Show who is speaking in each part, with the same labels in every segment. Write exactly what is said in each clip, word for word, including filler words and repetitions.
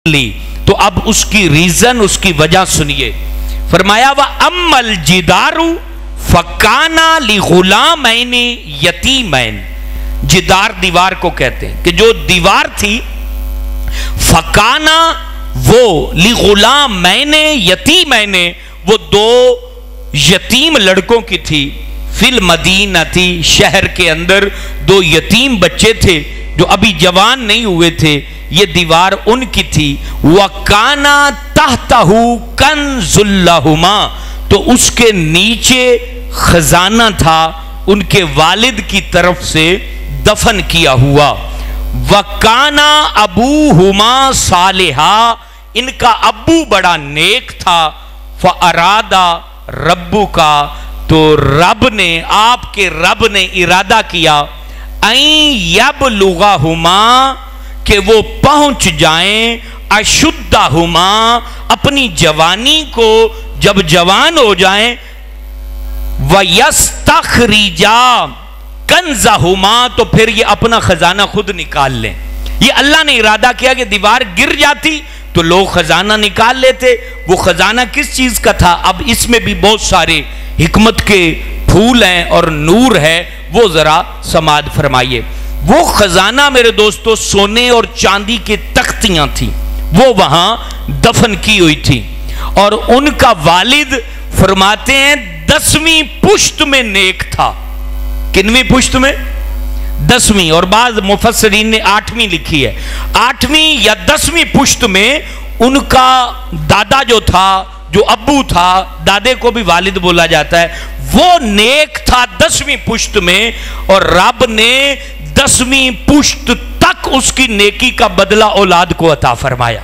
Speaker 1: لی تو اب اس کی ریزن، اس کی وجہ سنیے. فرمایا وَأَمَّا الْجِدَارُ فَكَانَ لِغُلَامَيْنِ يَتِيمَيْنِ. جدار دیوار کو کہتے ہیں کہ جو دیوار تھی فَكَانَ وہ لِغُلَامَيْنِ يَتِيمَيْنِ وہ دو یتیم لڑکوں کی تھی. فِي الْمَدِينَةِ شہر کے اندر دو یتیم بچے تھے جو ابھی جوان نہیں ہوئے تھے. یہ دیوار ان کی تھی. وَكَانَ تَحْتَهُ كَنْزٌ لَهُمَا تو اس کے نیچے خزانہ تھا ان کے والد کی طرف سے دفن کیا ہوا. وَكَانَ أَبُوهُمَا صَالِحًا ان کا ابو بڑا نیک تھا. فَأَرَادَ رَبُّكَ تو رب نے آپ کے رب نے ارادہ کیا اَن يَبْلُغَهُمَا کہ وہ پہنچ جائیں اشدہما اپنی جوانی کو، جب جوان ہو جائیں وَيَسْتَخْرِجَا كَنْزَهُمَا تو پھر یہ اپنا خزانہ خود نکال لیں. یہ اللہ نے ارادہ کیا کہ دیوار گر جاتی تو لوگ خزانہ نکال لیتے. وہ خزانہ کس چیز کا تھا؟ اب اس میں بھی بہت سارے حکمت کے پھول ہیں اور نور ہے، وہ ذرا سماعت فرمائیے. وہ خزانہ میرے دوستو سونے اور چاندی کے تختیاں تھیں، وہ وہاں دفن کی ہوئی تھی. اور ان کا والد فرماتے ہیں دسویں پشت میں نیک تھا. کنویں پشت میں؟ دسویں. اور بعض مفسرین نے آٹھویں لکھی ہے. آٹھویں یا دسویں پشت میں ان کا دادا جو تھا، جو ابو تھا، دادے کو بھی والد بولا جاتا ہے، وہ نیک تھا دسویں پشت میں. اور رب نے دسویں پشت تک اس کی نیکی کا بدلہ اولاد کو عطا فرمایا.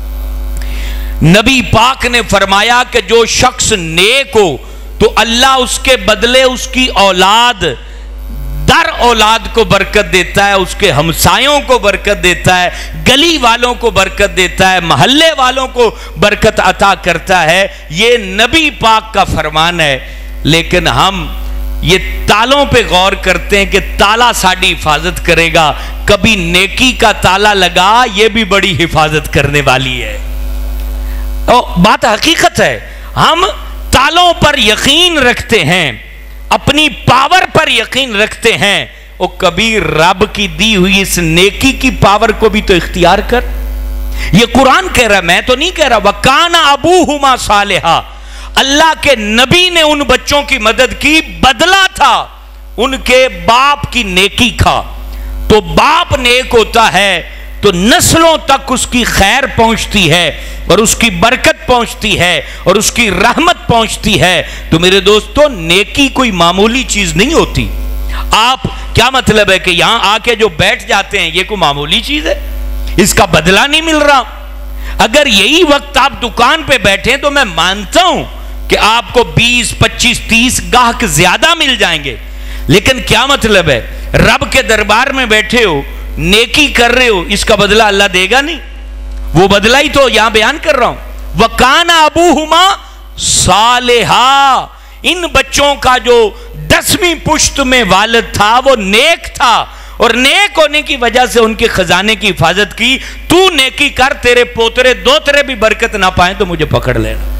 Speaker 1: نبی پاک نے فرمایا کہ جو شخص نیک ہو تو اللہ اس کے بدلے اس کی اولاد در اولاد کو برکت دیتا ہے، اس کے ہمسایوں کو برکت دیتا ہے، گلی والوں کو برکت دیتا ہے، محلے والوں کو برکت عطا کرتا ہے. یہ نبی پاک کا فرمان ہے. لیکن ہم یہ تالوں پہ غور کرتے ہیں کہ تالا ساڑی حفاظت کرے گا. کبھی نیکی کا تالا لگا، یہ بھی بڑی حفاظت کرنے والی ہے. بات حقیقت ہے. ہم تالوں پر یقین رکھتے ہیں، اپنی پاور پر یقین رکھتے ہیں. اور کبھی رب کی دی ہوئی اس نیکی کی پاور کو بھی تو اختیار کر. یہ قرآن کہہ رہا، میں تو نہیں کہہ رہا. وَكَانَ أَبُوهُمَا صَالِحًا اللہ کے نبی نے ان بچوں کی مدد کی، بدلہ تھا ان کے باپ کی نیکی کا. تو باپ نیک ہوتا ہے تو نسلوں تک اس کی خیر پہنچتی ہے اور اس کی برکت پہنچتی ہے اور اس کی رحمت پہنچتی ہے. تو میرے دوستو نیکی کوئی معمولی چیز نہیں ہوتی. آپ کیا مطلب ہے کہ یہاں آ کے جو بیٹھ جاتے ہیں یہ کوئی معمولی چیز ہے؟ اس کا بدلہ نہیں مل رہا. اگر یہی وقت آپ دکان پہ بیٹھیں تو میں مانتا ہوں کہ آپ کو بیس پچیس تیس گاہک زیادہ مل جائیں گے. لیکن کیا مطلب ہے؟ رب کے دربار میں بیٹھے ہو، نیکی کر رہے ہو، اس کا بدلہ اللہ دے گا نہیں. وہ بدلہ ہی تو یہاں بیان کر رہا ہوں. وَكَانَ أَبُوهُمَا صَالِحًا ان بچوں کا جو دسویں پشت میں والد تھا وہ نیک تھا، اور نیک ہونے کی وجہ سے ان کے خزانے کی حفاظت کی. تو نیکی کر، تیرے پوترے دوترے بھی برکت نہ پائیں تو مجھے پکڑ لینا.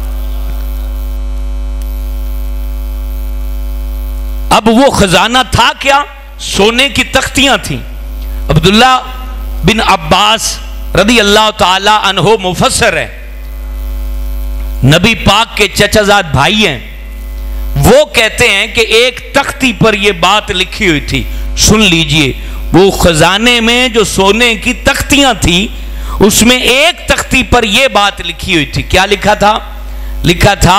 Speaker 1: اب وہ خزانہ تھا کیا؟ سونے کی تختیاں تھیں. عبداللہ بن عباس رضی اللہ تعالی عنہ مفسر ہیں، نبی پاک کے چچا زاد بھائی ہیں. وہ کہتے ہیں کہ ایک تختی پر یہ بات لکھی ہوئی تھی، سن لیجئے. وہ خزانے میں جو سونے کی تختیاں تھی اس میں ایک تختی پر یہ بات لکھی ہوئی تھی. کیا لکھا تھا؟ لکھا تھا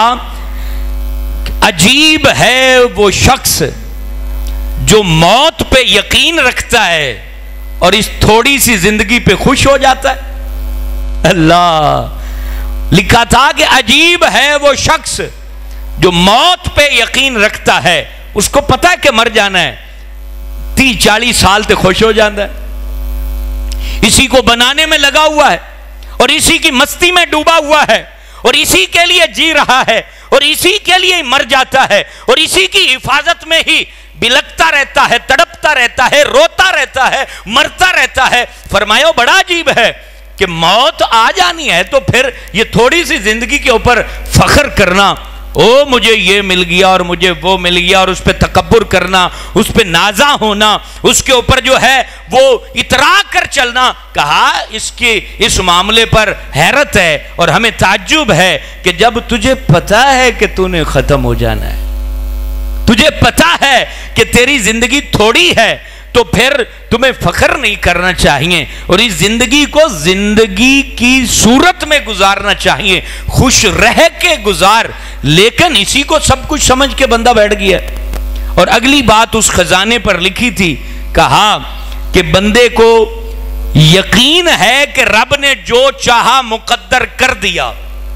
Speaker 1: عجیب ہے وہ شخص جو موت پہ یقین رکھتا ہے اور اس تھوڑی سی زندگی پہ خوش ہو جاتا ہے. اللہ لکھا تھا کہ عجیب ہے وہ شخص جو موت پہ یقین رکھتا ہے، اس کو پتا ہے کہ مر جانا ہے، تیس چالیس سال تے خوش ہو جاتا ہے، اسی کو بنانے میں لگا ہوا ہے اور اسی کی مستی میں ڈوبا ہوا ہے اور اسی کے لیے جی رہا ہے اور اسی کے لیے مر جاتا ہے اور اسی کی حفاظت میں ہی بلکتا رہتا ہے، تڑپتا رہتا ہے، روتا رہتا ہے، مرتا رہتا ہے. فرمایا بڑا عجیب ہے کہ موت آ جانی ہے تو پھر یہ تھوڑی سی زندگی کے اوپر فخر کرنا، او مجھے یہ مل گیا اور مجھے وہ مل گیا، اور اس پہ تکبر کرنا، اس پہ نازا ہونا، اس کے اوپر جو ہے وہ اترا کر چلنا، کہا اس کے اس معاملے پر حیرت ہے اور ہمیں تعجب ہے کہ جب تجھے پتا ہے کہ تو نے ختم ہو جانا ہے، تجھے پتا ہے کہ تیری زندگی تھوڑی ہے، تو پھر تمہیں فخر نہیں کرنا چاہیے اور اس زندگی کو زندگی کی صورت میں گزارنا چاہیے، خوش رہ کے گزار۔ لیکن اسی کو سب کچھ سمجھ کے بندہ بیٹھ گیا، اور اگلی بات اس خزانے پر لکھی تھی، کہا کہ بندے کو یقین ہے کہ رب نے جو چاہا مقدر کر دیا۔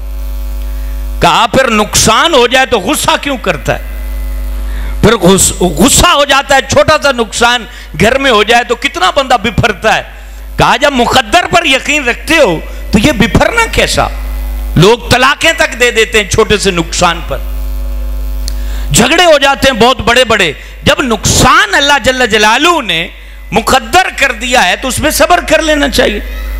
Speaker 1: کہا پھر نقصان ہو جائے تو غصہ کیوں کرتا ہے؟ پھر غصہ ہو جاتا ہے، چھوٹا سا نقصان گھر میں ہو جائے تو کتنا بندہ بپھرتا ہے۔ کہا جب مقدر پر یقین رکھتے ہو تو یہ بپھرنا کیسا؟ لوگ طلاقیں تک دے دیتے ہیں چھوٹے سے نقصان پر، جھگڑے ہو جاتے ہیں بہت بڑے بڑے۔ جب نقصان اللہ جل جلالہ نے مقدر کر دیا ہے تو اس میں صبر کر لینا چاہیے،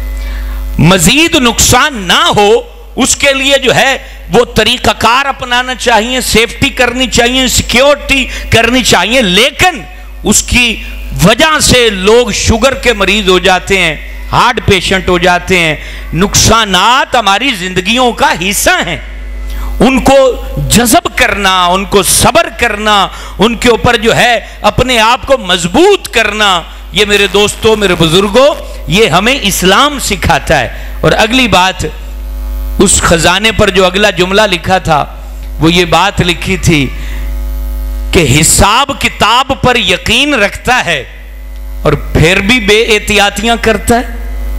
Speaker 1: مزید نقصان نہ ہو اس کے لیے جو ہے وہ طریقہ کار اپنانا چاہیے، سیفٹی کرنی چاہیے، سیکیورٹی کرنی چاہیے۔ لیکن اس کی وجہ سے لوگ شوگر کے مریض ہو جاتے ہیں، ہارٹ پیشنٹ ہو جاتے ہیں۔ نقصانات ہماری زندگیوں کا حصہ ہیں، ان کو جذب کرنا، ان کو صبر کرنا، ان کے اوپر جو ہے اپنے آپ کو مضبوط کرنا، یہ میرے دوستوں، میرے بزرگوں، یہ ہمیں اسلام سکھاتا ہے۔ اور اگلی بات، اس خزانے پر جو اگلا جملہ لکھا تھا وہ یہ بات لکھی تھی کہ حساب کتاب پر یقین رکھتا ہے اور پھر بھی بے احتیاطیاں کرتا ہے۔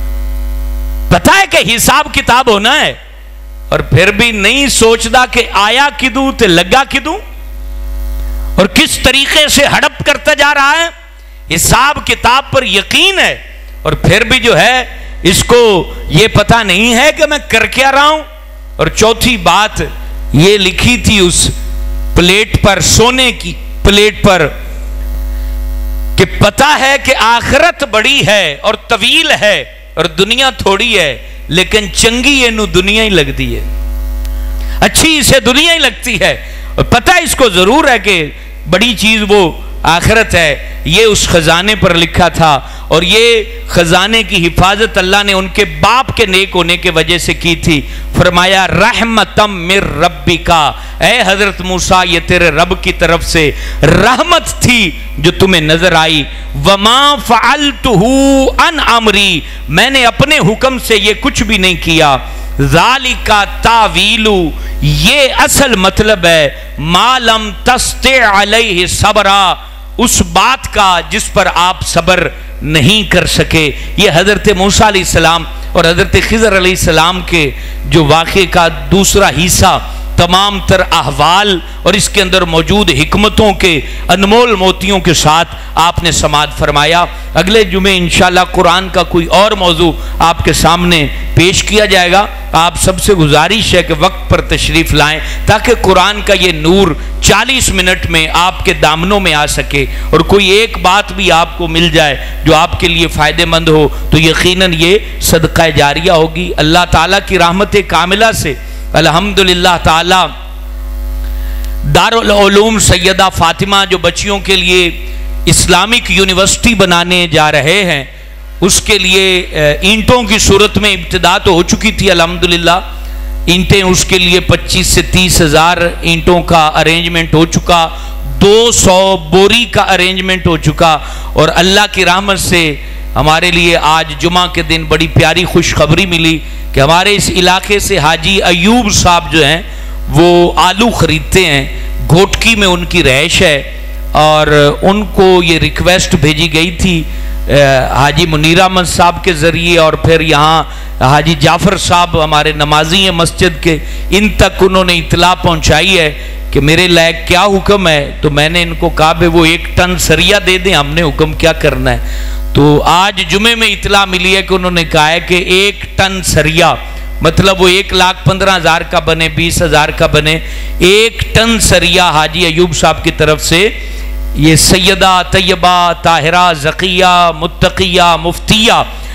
Speaker 1: پتہ ہے کہ حساب کتاب ہونا ہے اور پھر بھی نہیں سوچتا کہ آیا کدوں تے لگا کدوں، اور کس طریقے سے ہڑپ کرتا جا رہا ہے۔ حساب کتاب پر یقین ہے اور پھر بھی جو ہے اس کو یہ پتہ نہیں ہے کہ میں کر کیا رہا ہوں۔ اور چوتھی بات یہ لکھی تھی اس پلیٹ پر، سونے کی پلیٹ پر، کہ پتہ ہے کہ آخرت بڑی ہے اور طویل ہے اور دنیا تھوڑی ہے، لیکن چنگی یہ نو دنیا ہی لگتی ہے، اچھی اسے دنیا ہی لگتی ہے، اور پتہ اس کو ضرور ہے کہ بڑی چیز وہ آخرت ہے۔ یہ اس خزانے پر لکھا تھا، اور یہ خزانے کی حفاظت اللہ نے ان کے باپ کے نیک ہونے کے وجہ سے کی تھی۔ فرمایا رحمتم من ربکا، اے حضرت موسیٰ یہ تیرے رب کی طرف سے رحمت تھی جو تمہیں نظر آئی۔ وما فعلتہ عن امری، میں نے اپنے حکم سے یہ کچھ بھی نہیں کیا۔ ذالک تاویل، یہ اصل مطلب ہے ما لم تستطع علیہ صبرا، اس بات کا جس پر آپ صبر نہیں کر سکے۔ یہ حضرت موسیٰ علیہ السلام اور حضرت خضر علیہ السلام کے جو واقعے کا دوسرا حصہ، تمام تر احوال اور اس کے اندر موجود حکمتوں کے انمول موتیوں کے ساتھ آپ نے سماعت فرمایا۔ اگلے جمعے انشاءاللہ قرآن کا کوئی اور موضوع آپ کے سامنے پیش کیا جائے گا۔ آپ سب سے گزارش ہے کہ وقت پر تشریف لائیں تاکہ قرآن کا یہ نور چالیس منٹ میں آپ کے دامنوں میں آ سکے، اور کوئی ایک بات بھی آپ کو مل جائے جو آپ کے لیے فائدہ مند ہو تو یقیناً یہ صدقہ جاریہ ہوگی۔ اللہ تعالیٰ کی رحمت کاملہ سے الحمدللہ تعالی دارالعلوم سیدہ فاطمہ جو بچیوں کے لیے اسلامک یونیورسٹی بنانے جا رہے ہیں، اس کے لیے اینٹوں کی صورت میں ابتدا تو ہو چکی تھی الحمدللہ، اینٹیں اس کے لیے پچیس سے تیس ہزار اینٹوں کا ارینجمنٹ ہو چکا، دو سو بوری کا ارینجمنٹ ہو چکا، اور اللہ کی رحمت سے ہمارے لیے آج جمعہ کے دن بڑی پیاری خوشخبری ملی کہ ہمارے اس علاقے سے حاجی ایوب صاحب جو ہیں وہ آلو خریدتے ہیں، گھوٹکی میں ان کی رہائش ہے، اور ان کو یہ ریکویسٹ بھیجی گئی تھی حاجی منیر احمد صاحب کے ذریعے، اور پھر یہاں حاجی جعفر صاحب ہمارے نمازی ہیں مسجد کے، ان تک انہوں نے اطلاع پہنچائی ہے کہ میرے لائق کیا حکم ہے۔ تو میں نے ان کو کہا بھئی وہ ایک ٹن سریہ دے دیں، ہم نے حکم کیا کرنا ہے۔ تو آج جمعے میں اطلاع ملی ہے کہ انہوں نے کہا ہے کہ ایک ٹن سریہ مطلب وہ ایک لاکھ پندرہ ہزار کا بنے، بیس ہزار کا بنے، ایک ٹن سریہ حاجی ایوب صاحب کی طرف سے یہ سیدہ طیبہ طاہرہ زکیہ متقیہ مفتیہ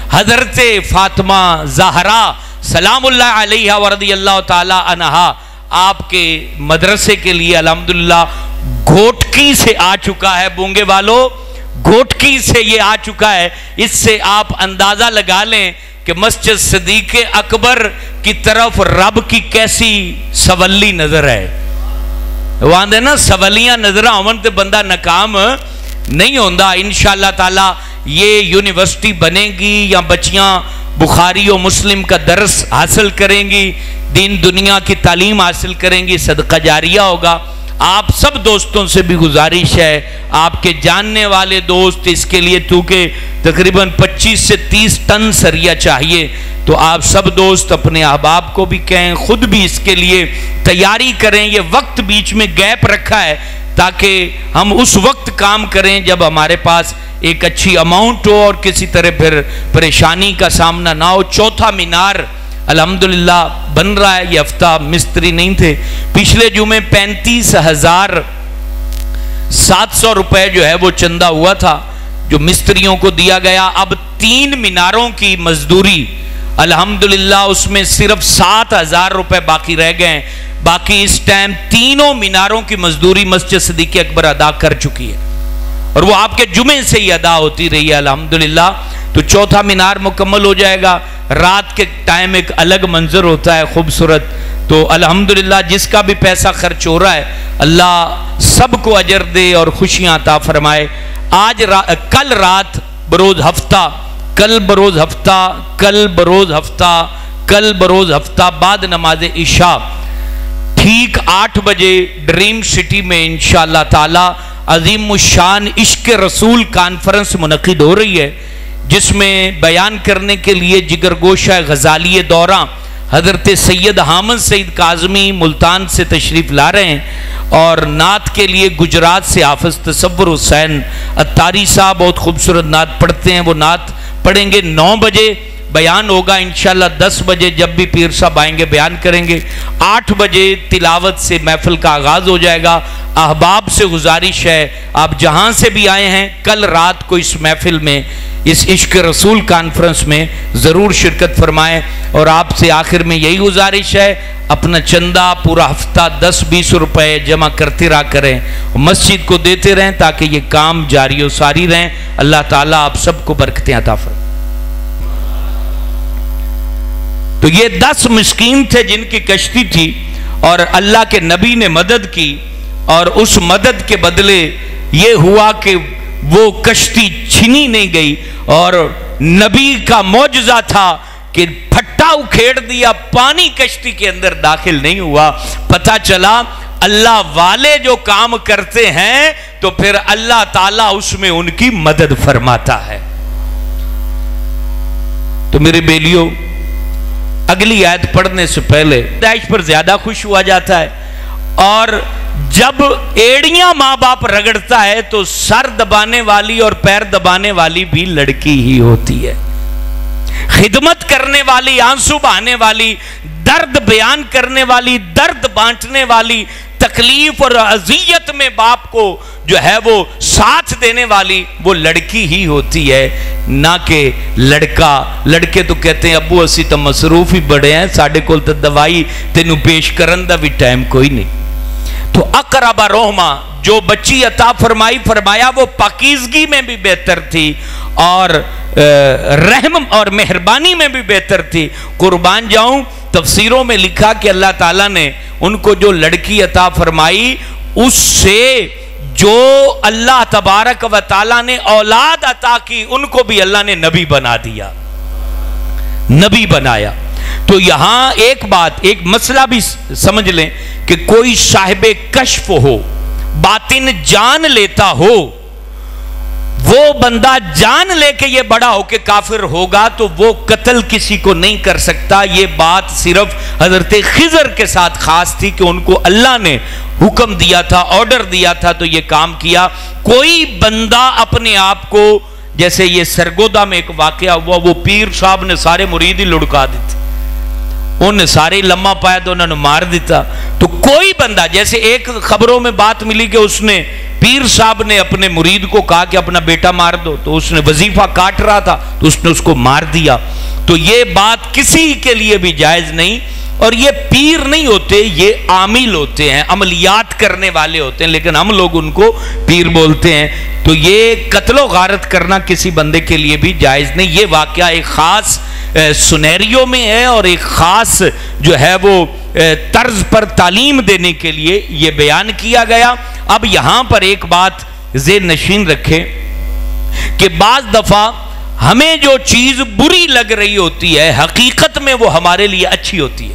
Speaker 1: حضرت فاطمہ زہرا سلام اللہ علیہ و رضی اللہ تعالی عنہا آپ کے مدرسے کے لیے الحمدللہ گھوٹکی سے آ چکا ہے. بونگے والو گھوٹکی سے یہ آ چکا ہے. اس سے آپ اندازہ لگا لیں کہ مسجد صدیق اکبر کی طرف رب کی کیسی سولی نظر ہے. وہاں دے نا سولیاں نظر آون تے بندہ ناکام نہیں ہوندا. انشاءاللہ تعالی یہ یونیورسٹی بنے گی یا بچیاں بخاری و مسلم کا درس حاصل کریں گی, دین دنیا کی تعلیم حاصل کریں گی, صدقہ جاریہ ہوگا. آپ سب دوستوں سے بھی گزارش ہے, آپ کے جاننے والے دوست اس کے لیے چونکہ تقریباً پچیس سے تیس ٹن سریہ چاہیے, تو آپ سب دوست اپنے احباب کو بھی کہیں, خود بھی اس کے لیے تیاری کریں. یہ وقت بیچ میں گیپ رکھا ہے تاکہ ہم اس وقت کام کریں جب ہمارے پاس ایک اچھی اماؤنٹ ہو اور کسی طرح پھر پریشانی کا سامنا نہ ہو. چوتھا مینار الحمدللہ بن رہا ہے. یہ ہفتہ مستری نہیں تھے, پچھلے جمعے پینتیس ہزار سات سو روپے جو ہے وہ چندہ ہوا تھا جو مستریوں کو دیا گیا. اب تین میناروں کی مزدوری الحمدللہ اس میں صرف سات ہزار روپے باقی رہ گئے. باقی اس ٹائم تینوں میناروں کی مزدوری مسجد صدیق اکبر ادا کر چکی ہے اور وہ آپ کے جمعے سے ہی ادا ہوتی رہی ہے الحمدللہ. تو چوتھا مینار مکمل ہو جائے گا. رات کے ٹائم ایک الگ منظر ہوتا ہے خوبصورت. تو الحمدللہ جس کا بھی پیسہ خرچ ہو رہا ہے اللہ سب کو اجر دے اور خوشیاں عطا فرمائے. آج را کل رات بروز ہفتہ کل بروز ہفتہ کل بروز ہفتہ کل بروز ہفتہ بعد نماز عشاء ٹھیک آٹھ بجے ڈریم سٹی میں انشاءاللہ تعالی عظیم الشان عشق رسول کانفرنس منعقد ہو رہی ہے, جس میں بیان کرنے کے لیے جگر گوشہ غزالی دورہ حضرت سید حامد سعید کاظمی ملتان سے تشریف لا رہے ہیں, اور نعت کے لیے گجرات سے حافظ تصور حسین اتاری صاحب بہت خوبصورت نعت پڑھتے ہیں, وہ نعت پڑھیں گے. نو بجے بیان ہوگا انشاءاللہ, دس بجے جب بھی پیر صاحب آئیں گے بیان کریں گے. آٹھ بجے تلاوت سے محفل کا آغاز ہو جائے گا. احباب سے گزارش ہے آپ جہاں سے بھی آئے ہیں کل رات کو اس محفل میں اس عشق رسول کانفرنس میں ضرور شرکت فرمائیں. اور آپ سے آخر میں یہی گزارش ہے اپنا چندہ پورا ہفتہ دس بیس روپے جمع کرتے رہا کریں, مسجد کو دیتے رہیں تاکہ یہ کام جاری و ساری رہیں. اللہ تعالیٰ آپ سب کو برکتیں عطا فرمائے. تو یہ دس مسکین تھے جن کی کشتی تھی اور اللہ کے نبی نے مدد کی, اور اس مدد کے بدلے یہ ہوا کہ وہ کشتی چھنی نہیں گئی, اور نبی کا معجزہ تھا کہ پھٹا اکھیڑ دیا, پانی کشتی کے اندر داخل نہیں ہوا. پتہ چلا اللہ والے جو کام کرتے ہیں تو پھر اللہ تعالیٰ اس میں ان کی مدد فرماتا ہے. تو میرے بیلیوں, اگلی آیت پڑھنے سے پہلے داعش پر زیادہ خوش ہوا جاتا ہے, اور جب ایڑیاں ماں باپ رگڑتا ہے تو سر دبانے والی اور پیر دبانے والی بھی لڑکی ہی ہوتی ہے. خدمت کرنے والی, آنسو بہانے والی, درد بیان کرنے والی, درد بانٹنے والی, تکلیف اور اذیت میں باپ کو جو ہے وہ ساتھ دینے والی وہ لڑکی ہی ہوتی ہے, نہ کہ لڑکا. لڑکے تو کہتے ہیں ابو اسی تو مصروف ہی بڑے ہیں, ساڑھے کول تو دوائی تینوں پیش کرن دا بھی ٹائم کوئی نہیں. تو اقرب رحمہ جو بچی عطا فرمائی فرمایا وہ پاکیزگی میں بھی بہتر تھی اور رحم اور مہربانی میں بھی بہتر تھی. قربان جاؤں, تفسیروں میں لکھا کہ اللہ تعالیٰ نے ان کو جو لڑکی عطا فرمائی اس سے جو اللہ تبارک و تعالیٰ نے اولاد عطا کی ان کو بھی اللہ نے نبی بنا دیا, نبی بنایا. تو یہاں ایک بات, ایک مسئلہ بھی سمجھ لیں کہ کوئی صاحب کشف ہو, باطن جان لیتا ہو, وہ بندہ جان لے کے یہ بڑا ہو کے کافر ہوگا تو وہ قتل کسی کو نہیں کر سکتا. یہ بات صرف حضرت خضر کے ساتھ خاص تھی کہ ان کو اللہ نے حکم دیا تھا, آرڈر دیا تھا تو یہ کام کیا. کوئی بندہ اپنے آپ کو, جیسے یہ سرگودا میں ایک واقعہ ہوا, وہ پیر صاحب نے سارے مرید ہی لڑکا دیتے, انہیں سارے لمحہ پایا تو انہوں نے مار دیتا. تو کوئی بندہ, جیسے ایک خبروں میں بات ملی کہ اس نے پیر پیر صاحب نے اپنے مرید کو کہا کہ اپنا بیٹا مار دو، تو اس نے وظیفہ کاٹ رہا تھا تو اس نے اس کو مار دیا. تو یہ بات کسی کے لیے بھی جائز نہیں. اور یہ پیر نہیں ہوتے، یہ عامل ہوتے ہیں، عملیات کرنے والے ہوتے ہیں، لیکن ہم لوگ ان کو پیر بولتے ہیں. تو یہ قتل و غارت کرنا کسی بندے کے لیے بھی جائز نہیں. یہ واقعہ ایک خاص سنیریو میں ہے اور ایک خاص جو ہے وہ طرز پر تعلیم دینے کے لیے یہ بیان کیا گیا. اب یہاں پر ایک بات ذہن نشین رکھیں کہ بعض دفعہ ہمیں جو چیز بری لگ رہی ہوتی ہے حقیقت میں وہ ہمارے لیے اچھی ہوتی ہے.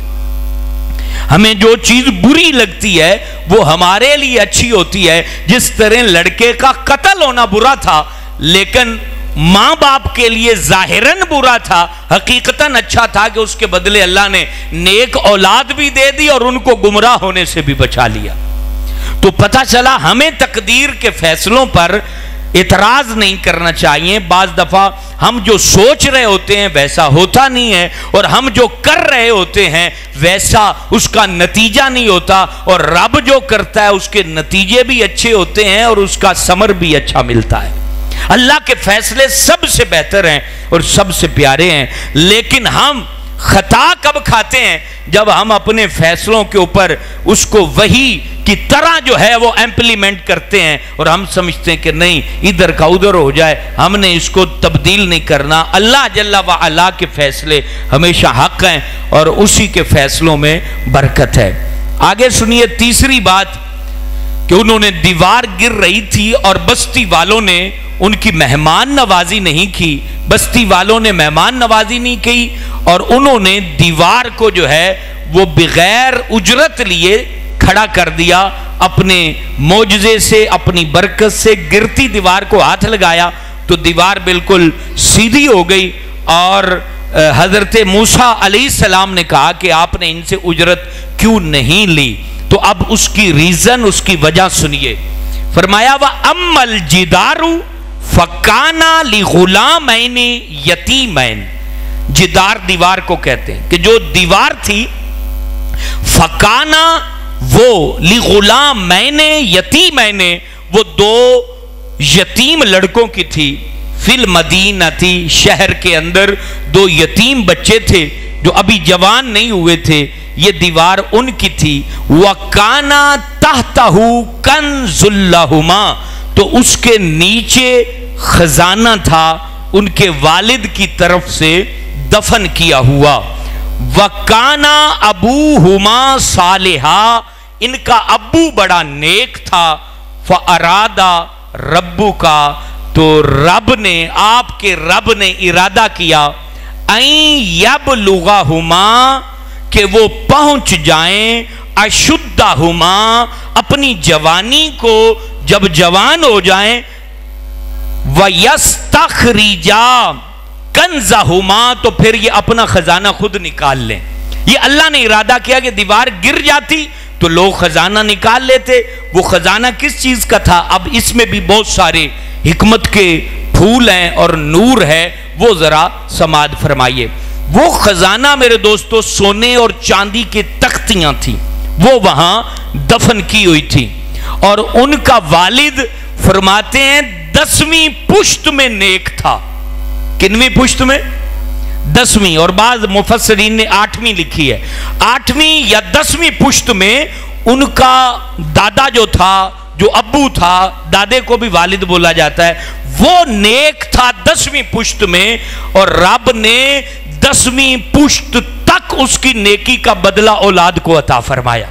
Speaker 1: ہمیں جو چیز بری لگتی ہے وہ ہمارے لیے اچھی ہوتی ہے. جس طرح لڑکے کا قتل ہونا برا تھا لیکن ماں باپ کے لیے ظاہراً برا تھا، حقیقتاً اچھا تھا کہ اس کے بدلے اللہ نے نیک اولاد بھی دے دی اور ان کو گمراہ ہونے سے بھی بچا لیا. تو پتہ چلا ہمیں تقدیر کے فیصلوں پر اعتراض نہیں کرنا چاہیے. بعض دفعہ ہم جو سوچ رہے ہوتے ہیں ویسا ہوتا نہیں ہے، اور ہم جو کر رہے ہوتے ہیں ویسا اس کا نتیجہ نہیں ہوتا، اور رب جو کرتا ہے اس کے نتیجے بھی اچھے ہوتے ہیں اور اس کا ثمر بھی اچھا ملتا ہے. اللہ کے فیصلے سب سے بہتر ہیں اور سب سے پیارے ہیں. لیکن ہم خطا کب کھاتے ہیں؟ جب ہم اپنے فیصلوں کے اوپر اس کو وحی کی طرح جو ہے وہ امپلیمنٹ کرتے ہیں اور ہم سمجھتے ہیں کہ نہیں ادھر کا ادھر ہو جائے، ہم نے اس کو تبدیل نہیں کرنا. اللہ جل وعلا کے فیصلے ہمیشہ حق ہیں اور اسی کے فیصلوں میں برکت ہے. آگے سنیے تیسری بات کہ انہوں نے دیوار گر رہی تھی اور بستی والوں نے ان کی مہمان نوازی نہیں کی. بستی والوں نے مہمان نوازی نہیں کی اور انہوں نے دیوار کو جو ہے وہ بغیر اجرت لیے کھڑا کر دیا. اپنے معجزے سے، اپنی برکت سے گرتی دیوار کو ہاتھ لگایا تو دیوار بالکل سیدھی ہو گئی. اور حضرت موسیٰ علیہ السلام نے کہا کہ آپ نے ان سے اجرت کیوں نہیں لی؟ تو اب اس کی ریزن، اس کی وجہ سنیے. فرمایا وَأَمَّا الْجِدَارُ فَكَانَ لِغُلَامَيْنِ یتیمین. جدار دیوار کو کہتے ہیں کہ جو دیوار تھی فکانا وہ لغلامین یتیمین، وہ دو یتیم لڑکوں کی تھی. فی المدینہ تھی، شہر کے اندر دو یتیم بچے تھے جو ابھی جوان نہیں ہوئے تھے. یہ دیوار ان کی تھی. وَكَانَ تَحْتَهُ كَنْزٌ لَهُمَا، تو اس کے نیچے خزانہ تھا ان کے والد کی طرف سے دفن کیا ہوا. وَكَانَ أَبُوهُمَا صَالِحًا، ان کا ابو بڑا نیک تھا. فَأَرَادَ رَبُّكَ، تو رب نے، آپ کے رب نے ارادہ کیا، أَن يَبْلُغَهُمَا، کہ وہ پہنچ جائیں، اشدہما، اپنی جوانی کو، جب جوان ہو جائیں، وَيَسْتَخْرِجَا كَنْزَهُمَا، تو پھر یہ اپنا خزانہ خود نکال لیں. یہ اللہ نے ارادہ کیا کہ دیوار گر جاتی تو لوگ خزانہ نکال لیتے. وہ خزانہ کس چیز کا تھا؟ اب اس میں بھی بہت سارے حکمت کے پھول ہیں اور نور ہے، وہ ذرا سماعت فرمائیے. وہ خزانہ میرے دوستو سونے اور چاندی کے تختیاں تھیں، وہ وہاں دفن کی ہوئی تھی. اور ان کا والد فرماتے ہیں دسویں پشت میں نیک تھا. کنویں پشت میں؟ دسویں، اور بعض مفسرین نے آٹھویں لکھی ہے. آٹھویں یا دسویں پشت میں ان کا دادا جو تھا، جو ابو تھا، دادے کو بھی والد بولا جاتا ہے، وہ نیک تھا دسویں پشت میں، اور رب نے دسویں پشت تک اس کی نیکی کا بدلہ اولاد کو عطا فرمایا.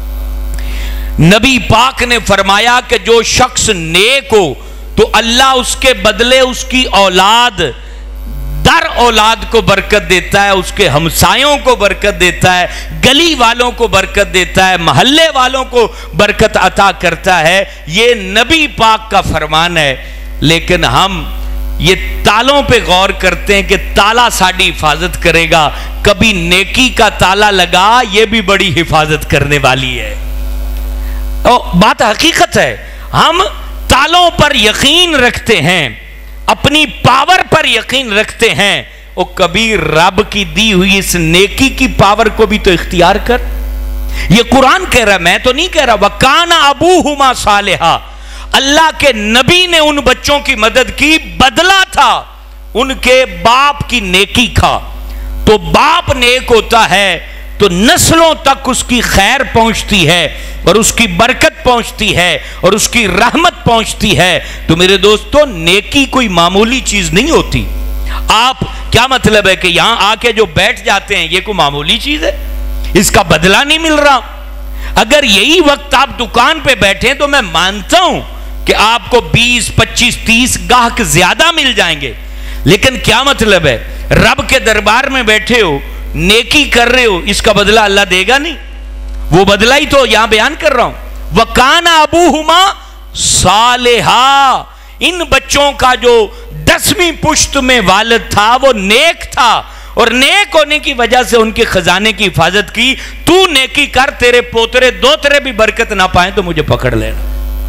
Speaker 1: نبی پاک نے فرمایا کہ جو شخص نیک ہو تو اللہ اس کے بدلے اس کی اولاد در اولاد کو برکت دیتا ہے، اس کے ہمسایوں کو برکت دیتا ہے، گلی والوں کو برکت دیتا ہے، محلے والوں کو برکت عطا کرتا ہے. یہ نبی پاک کا فرمان ہے. لیکن ہم یہ تالوں پہ غور کرتے ہیں کہ تالا ساڑی حفاظت کرے گا. کبھی نیکی کا تالا لگا، یہ بھی بڑی حفاظت کرنے والی ہے. بات حقیقت ہے. ہم تالوں پر یقین رکھتے ہیں، اپنی پاور پر یقین رکھتے ہیں، اور کبھی رب کی دی ہوئی اس نیکی کی پاور کو بھی تو اختیار کر. یہ قرآن کہہ رہا، میں تو نہیں کہہ رہا. وَكَانَ أَبُوهُمَا صَالِحًا، اللہ کے نبی نے ان بچوں کی مدد کی، بدلہ تھا ان کے باپ کی نیکی کا۔ تو باپ نیک ہوتا ہے تو نسلوں تک اس کی خیر پہنچتی ہے اور اس کی برکت پہنچتی ہے اور اس کی رحمت پہنچتی ہے۔ تو میرے دوستو، نیکی کوئی معمولی چیز نہیں ہوتی۔ آپ کیا مطلب ہے کہ یہاں آ کے جو بیٹھ جاتے ہیں یہ کوئی معمولی چیز ہے؟ اس کا بدلہ نہیں مل رہا۔ اگر یہی وقت آپ دکان پہ بیٹھیں تو میں مانتا ہوں کہ آپ کو بیس پچیس تیس گاہک زیادہ مل جائیں گے، لیکن کیا مطلب ہے رب کے دربار میں بیٹھے ہو، نیکی کر رہے ہو، اس کا بدلہ اللہ دے گا نہیں؟ وہ بدلہ ہی تو یہاں بیان کر رہا ہوں۔ وَكَانَ أَبُوهُمَا صَالِحًا، ان بچوں کا جو دسویں پشت میں والد تھا وہ نیک تھا، اور نیک ہونے کی وجہ سے ان کے خزانے کی حفاظت کی۔ تو نیکی کر، تیرے پوترے دوترے بھی برکت نہ پائیں تو مجھے پکڑ لینا۔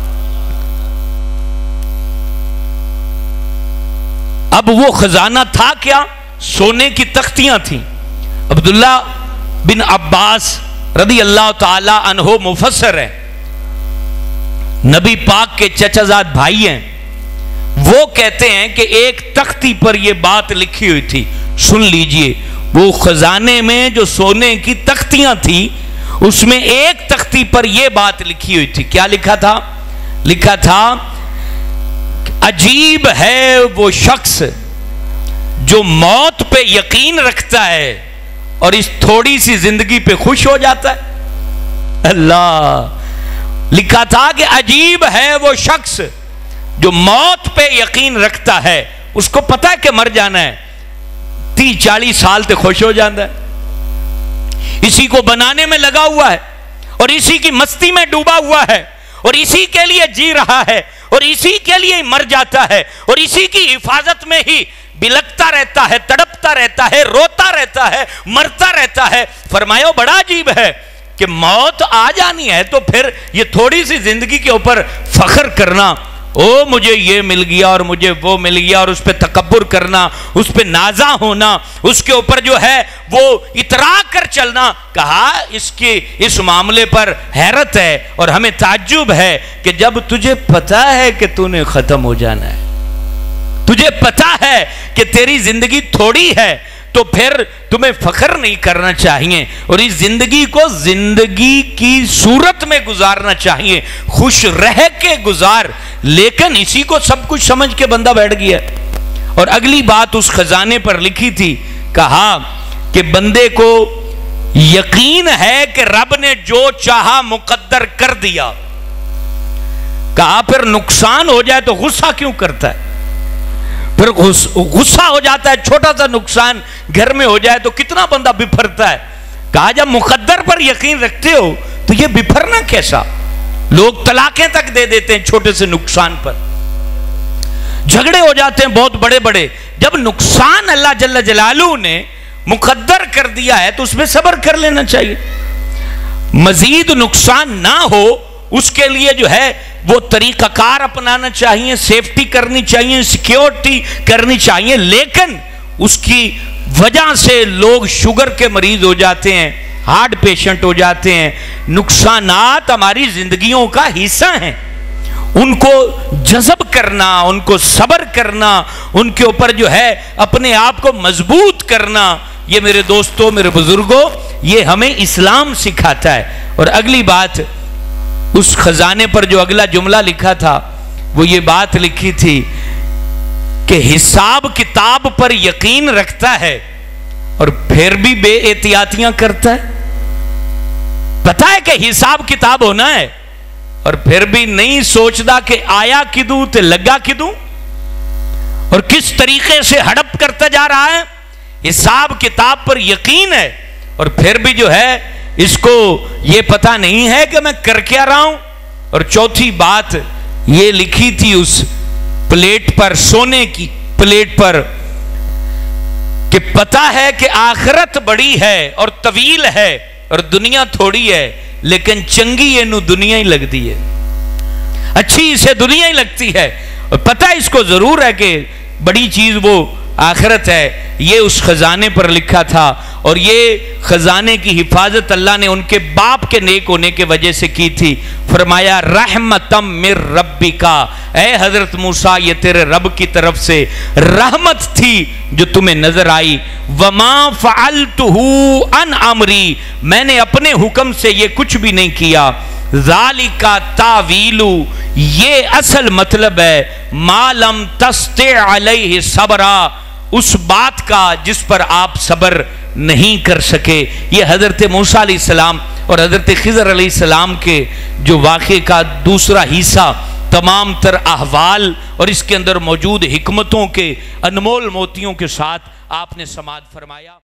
Speaker 1: اب وہ خزانہ تھا کیا؟ سونے کی تختیاں تھیں۔ عبداللہ بن عباس رضی اللہ تعالی عنہ مفسر ہے، نبی پاک کے چچا زاد بھائی ہیں، وہ کہتے ہیں کہ ایک تختی پر یہ بات لکھی ہوئی تھی، سن لیجئے۔ وہ خزانے میں جو سونے کی تختیاں تھی اس میں ایک تختی پر یہ بات لکھی ہوئی تھی۔ کیا لکھا تھا؟ لکھا تھا عجیب ہے وہ شخص جو موت پہ یقین رکھتا ہے اور اس تھوڑی سی زندگی پہ خوش ہو جاتا ہے۔ اللہ، لکھا تھا کہ عجیب ہے وہ شخص جو موت پہ یقین رکھتا ہے، اس کو پتا ہے کہ مر جانا ہے، تیس چالیس سال تے خوش ہو جاتا ہے، اسی کو بنانے میں لگا ہوا ہے اور اسی کی مستی میں ڈوبا ہوا ہے اور اسی کے لیے جی رہا ہے اور اسی کے لیے مر جاتا ہے اور اسی کی حفاظت میں ہی بلکتا رہتا ہے، تڑپتا رہتا ہے، روتا رہتا ہے، مرتا رہتا ہے۔ فرمایا بڑا عجیب ہے کہ موت آ جانی ہے تو پھر یہ تھوڑی سی زندگی کے اوپر فخر کرنا، او مجھے یہ مل گیا اور مجھے وہ مل گیا، اور اس پہ تکبر کرنا، اس پہ نازا ہونا، اس کے اوپر جو ہے وہ اترا کر چلنا۔ کہا اس کی اس معاملے پر حیرت ہے اور ہمیں تعجب ہے کہ جب تجھے پتا ہے کہ تو نے ختم ہو جانا ہے، تجھے پتا ہے کہ تیری زندگی تھوڑی ہے، تو پھر تمہیں فخر نہیں کرنا چاہیے اور اس زندگی کو زندگی کی صورت میں گزارنا چاہیے، خوش رہ کے گزار۔ لیکن اسی کو سب کچھ سمجھ کے بندہ بیٹھ گیا۔ اور اگلی بات اس خزانے پر لکھی تھی، کہا کہ بندے کو یقین ہے کہ رب نے جو چاہا مقدر کر دیا۔ کہا پھر نقصان ہو جائے تو غصہ کیوں کرتا ہے؟ پھر غصہ ہو جاتا ہے، چھوٹا سا نقصان گھر میں ہو جائے تو کتنا بندہ بپھرتا ہے۔ کہا جب مقدر پر یقین رکھتے ہو تو یہ بپھرنا کیسا؟ لوگ طلاقیں تک دے دیتے ہیں چھوٹے سے نقصان پر، جھگڑے ہو جاتے ہیں بہت بڑے بڑے۔ جب نقصان اللہ جل جلالہ نے مقدر کر دیا ہے تو اس میں صبر کر لینا چاہیے۔ مزید نقصان نہ ہو اس کے لیے جو ہے وہ طریقہ کار اپنانا چاہیے، سیفٹی کرنی چاہیے، سیکیورٹی کرنی چاہیے۔ لیکن اس کی وجہ سے لوگ شوگر کے مریض ہو جاتے ہیں، ہارٹ پیشنٹ ہو جاتے ہیں۔ نقصانات ہماری زندگیوں کا حصہ ہیں، ان کو جذب کرنا، ان کو صبر کرنا، ان کے اوپر جو ہے اپنے آپ کو مضبوط کرنا، یہ میرے دوستوں، میرے بزرگوں، یہ ہمیں اسلام سکھاتا ہے۔ اور اگلی بات، اس خزانے پر جو اگلا جملہ لکھا تھا وہ یہ بات لکھی تھی کہ حساب کتاب پر یقین رکھتا ہے اور پھر بھی بے احتیاطیاں کرتا ہے۔ پتہ ہے کہ حساب کتاب ہونا ہے اور پھر بھی نہیں سوچتا کہ آیا کدوں تے لگا کدوں، اور کس طریقے سے ہڑپ کرتا جا رہا ہے۔ حساب کتاب پر یقین ہے اور پھر بھی جو ہے اس کو یہ پتہ نہیں ہے کہ میں کر کیا رہا ہوں۔ اور چوتھی بات یہ لکھی تھی اس پلیٹ پر، سونے کی پلیٹ پر، کہ پتہ ہے کہ آخرت بڑی ہے اور طویل ہے اور دنیا تھوڑی ہے، لیکن چنگی اینو دنیا ہی لگتی ہے، اچھی اسے دنیا ہی لگتی ہے۔ اور پتہ اس کو ضرور ہے کہ بڑی چیز وہ آخرت ہے، یہ اس خزانے پر لکھا تھا، اور یہ خزانے کی حفاظت اللہ نے ان کے باپ کے نیک ہونے کے وجہ سے کی تھی۔ فرمایا رحمتم من ربکا، اے حضرت موسیٰ یہ تیرے رب کی طرف سے رحمت تھی جو تمہیں نظر آئی۔ وما فعلتہ عن امری، میں نے اپنے حکم سے یہ کچھ بھی نہیں کیا۔ ذالک تاویل، یہ اصل مطلب ہے ما لم تستطع علیہ صبرا، اس بات کا جس پر آپ صبر نہیں کر سکے۔ یہ حضرت موسیٰ علیہ السلام اور حضرت خضر علیہ السلام کے جو واقعے کا دوسرا حصہ، تمام تر احوال اور اس کے اندر موجود حکمتوں کے انمول موتیوں کے ساتھ آپ نے سماعت فرمایا۔